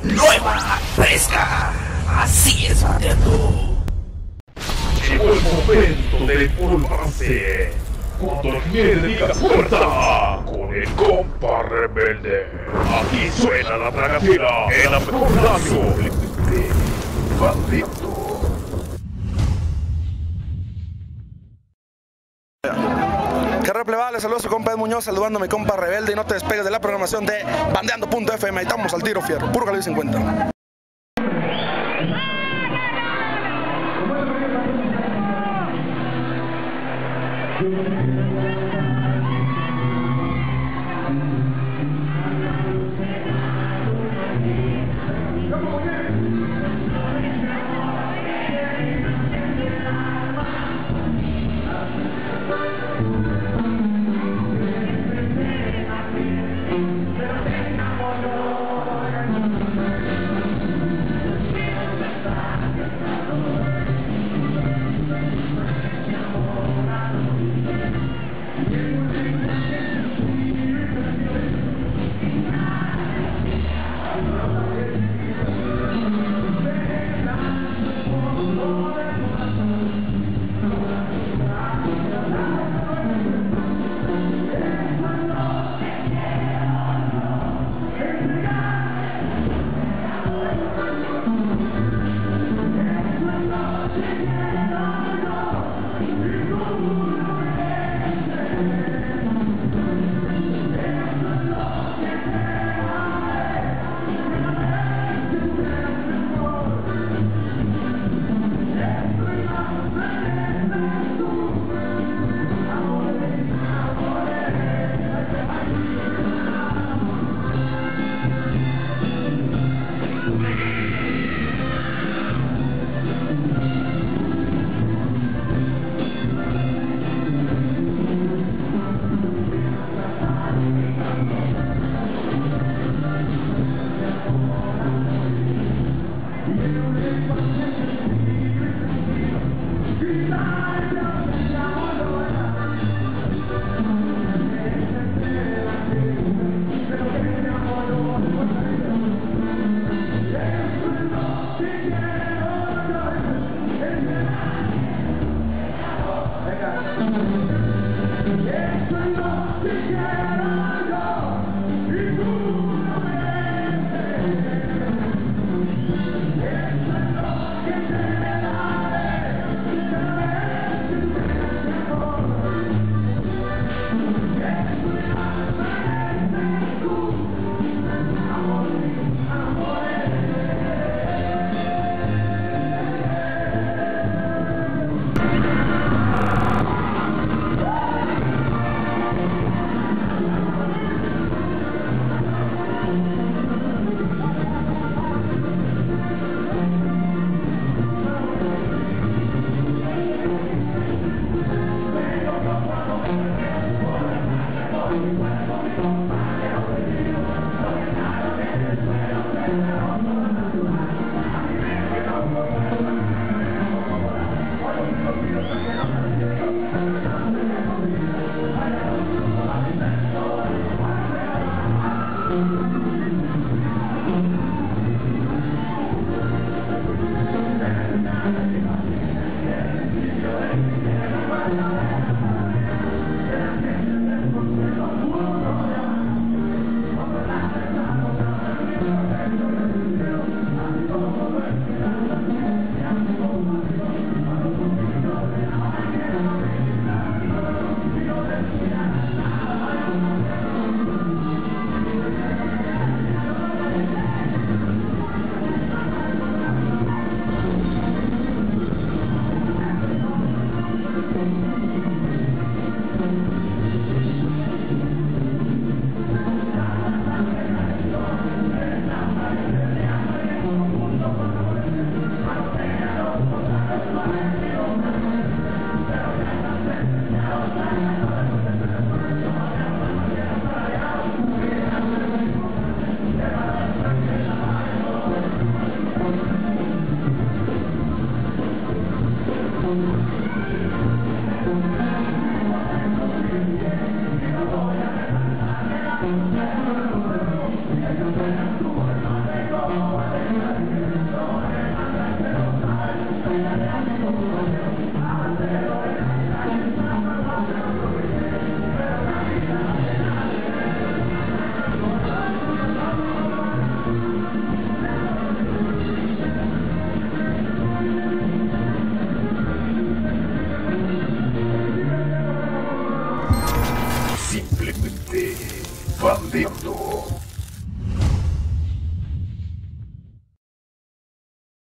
nueva, fresca. Así es, bateando. Llegó el momento de empolvarse. Cuando el miedo diga fuerza, con el compa rebelde. Aquí suena la tragatera en la mejor radio. Bandido. ¿Qué replevales? Saludos a su compa Ed Muñoz, saludando a mi compa rebelde y no te despegues de la programación de Bandeando.fm. Ahí estamos al tiro fierro, puro calibre 50. simplemente bandeando.